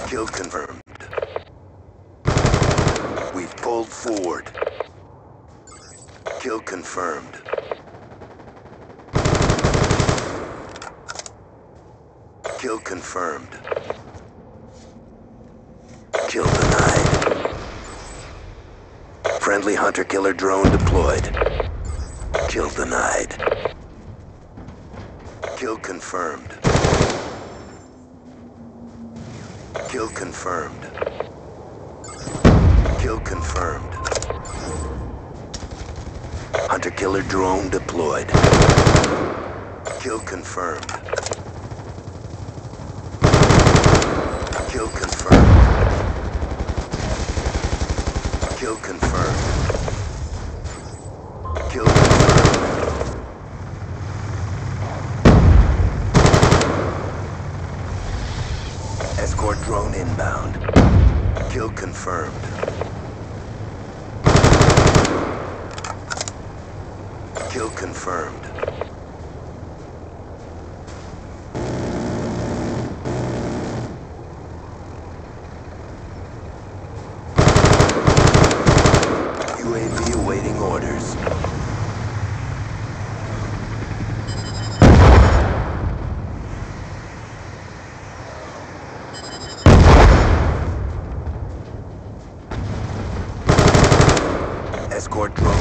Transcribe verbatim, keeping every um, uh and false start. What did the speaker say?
Kill confirmed. We've pulled forward. Kill confirmed. Kill confirmed. Kill denied. Friendly hunter-killer drone deployed. Kill denied. Kill confirmed. Kill confirmed. Kill confirmed. Hunter-killer drone deployed. Kill confirmed. Kill confirmed. Kill confirmed. Kill confirmed. Escort drone inbound. Kill confirmed. Kill confirmed. U A V awaiting orders. Escort drone